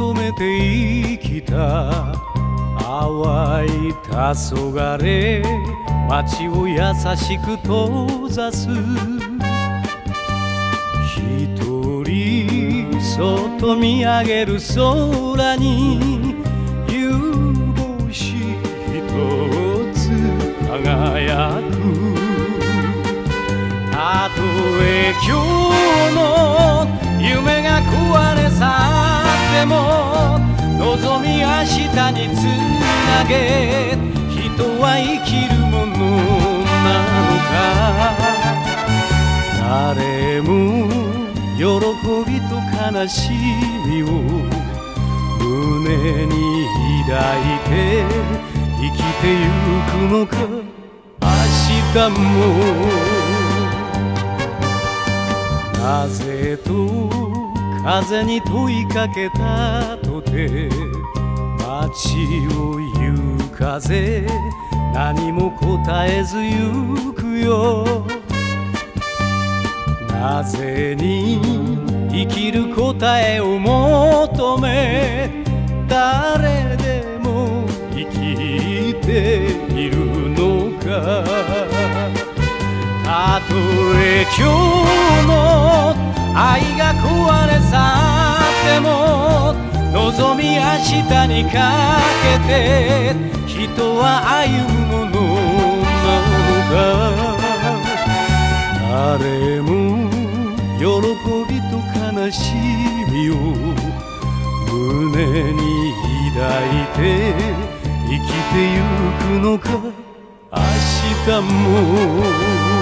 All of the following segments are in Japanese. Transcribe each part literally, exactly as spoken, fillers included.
求めて生きた淡い黄昏、街を優しく閉ざす。一人そっと見上げる空に夕星一つ輝く。たとえ今日の夢が壊れ去っても、望み明日につなげ、人は生きるものなのか。誰も喜びと悲しみを胸に抱いて生きてゆくのか。明日もなぜと風に問いかけたとて、街を行く風何も答えず行くよ。なぜに生きる答えを求め、誰でも生きているのか。たとえ今日の愛が壊れ去っても、望み明日にかけて人は歩むものなのか。誰も喜びと悲しみを胸に抱いて生きてゆくのか。明日も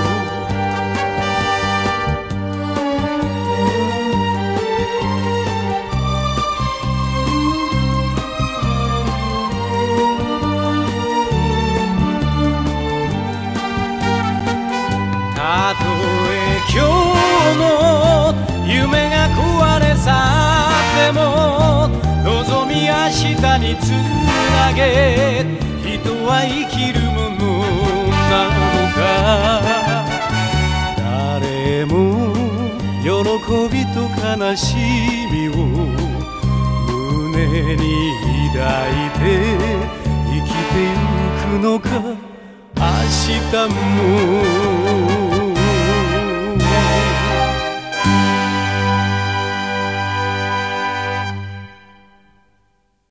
たとえ今日の夢が壊れ去っても、望み明日につなげ、人は生きるものなのか。誰も喜びと悲しみを胸に抱いて生きてゆくのか。明日も